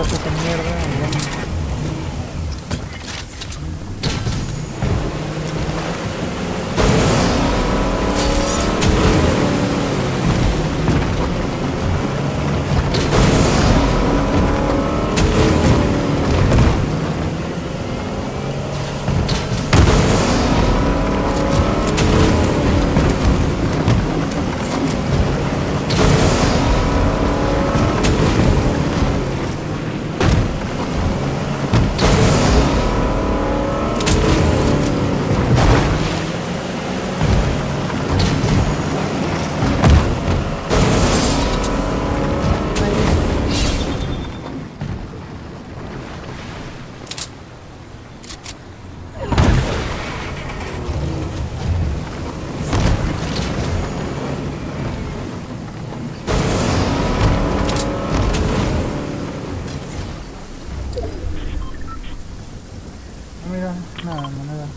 pedazos de mierda. Mira, nada, moneda.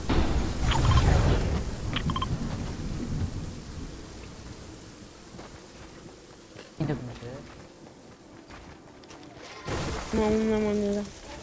No, una moneda.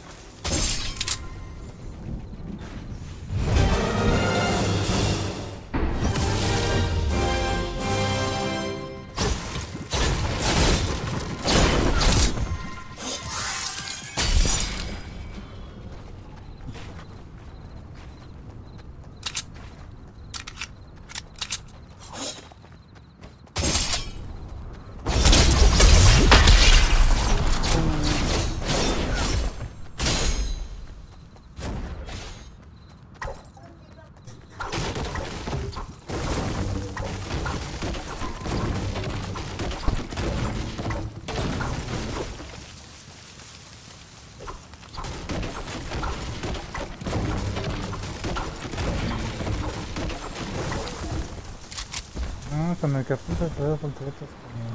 No, con el que apunta se da volteretas como...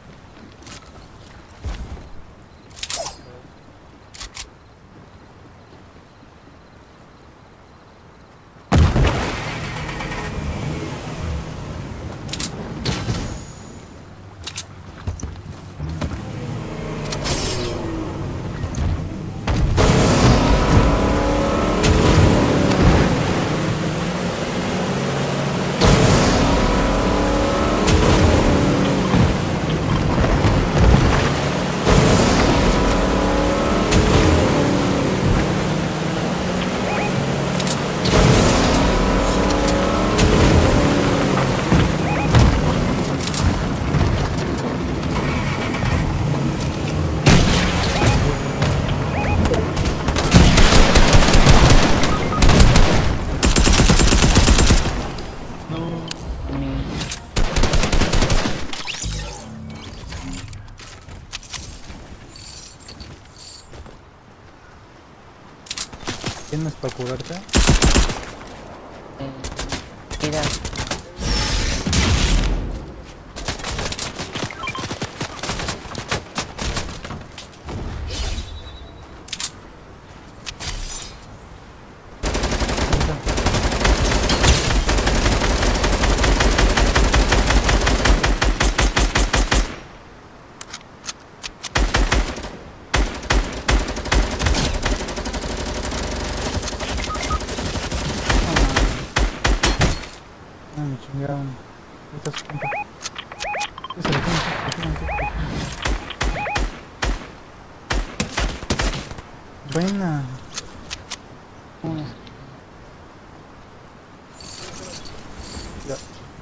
¿Tienes para curarte? Mira. Me chingaron. Esta es punta. Esa le buena. Ya.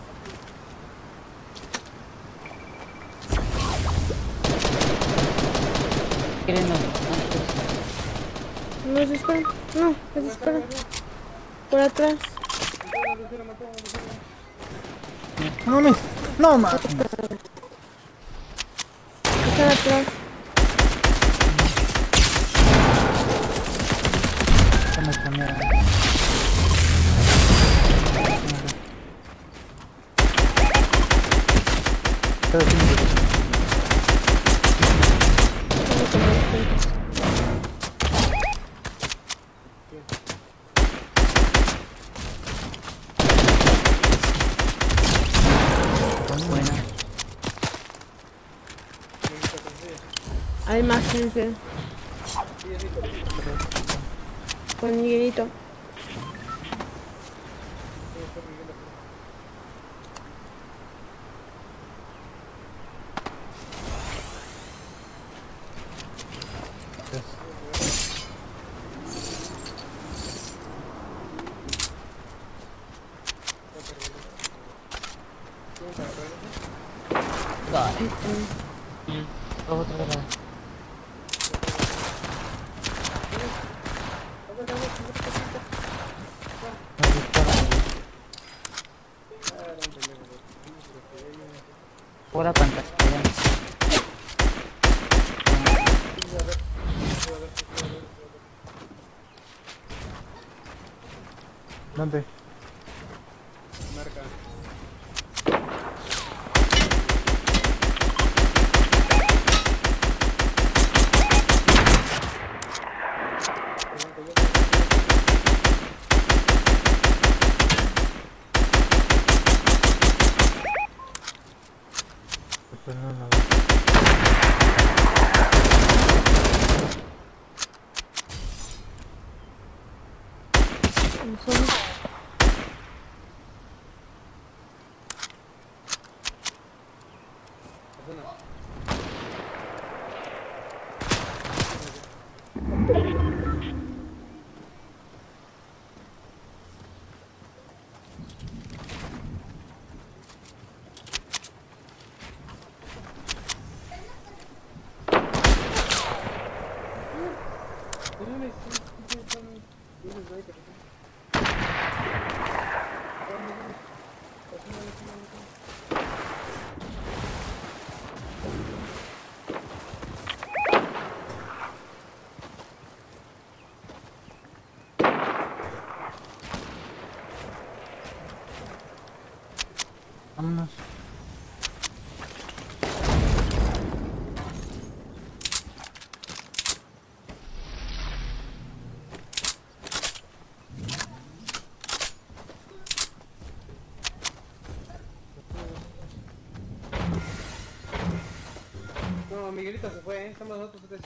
¿Quieren los No se espera. No, se espera. Por atrás. No mames. No mames. Está atrás. Estamos cambiando. Hay más gente. Con Miguelito. Dale. Otra vez. Me disparan. Por la pantalla. ¿Dónde? Marca. Pero no, no. Vámonos. No, Miguelito se fue, estamos nosotros tres.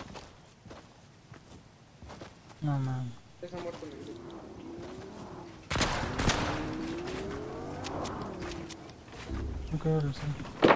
No, man. Ya se ha muerto Miguelito. Ok, lo sé.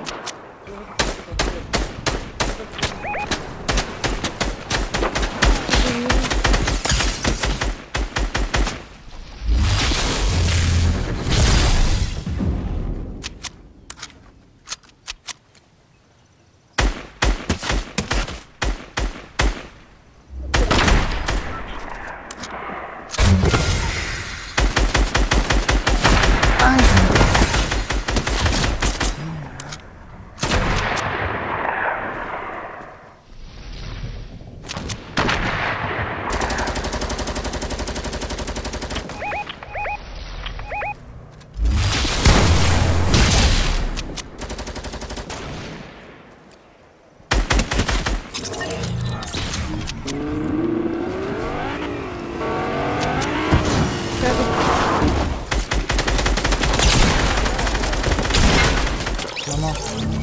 Vamos.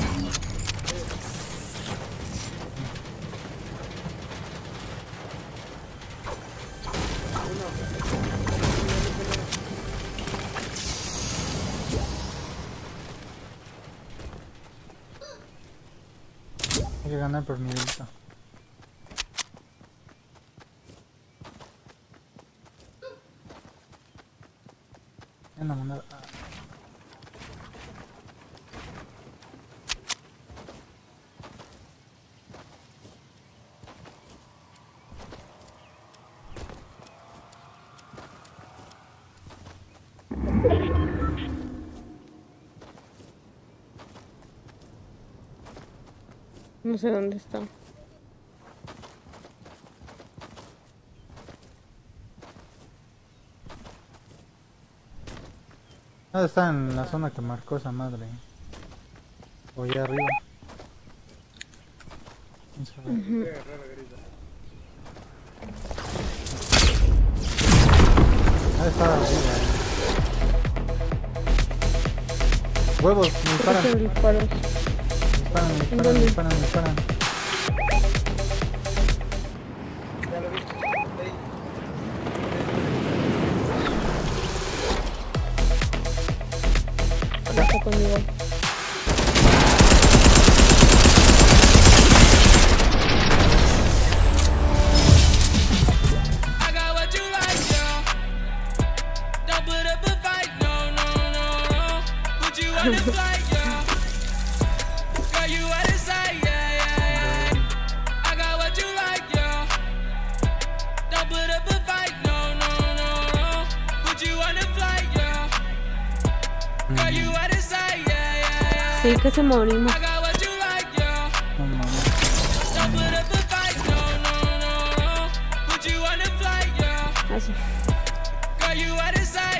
Hay que ganar por nivelito. En la moneda. No sé dónde está. Ah, está en la zona que marcó esa madre. O allá arriba. ¿Quién sabe? Ah, está arriba. Huevos, me disparan. Escucho disparos. Me disparan, me disparan, me ¿Dónde? disparan, me disparan. Ya lo vi. Sí, que se morimos. No mames. Así. Girl, you out of sight.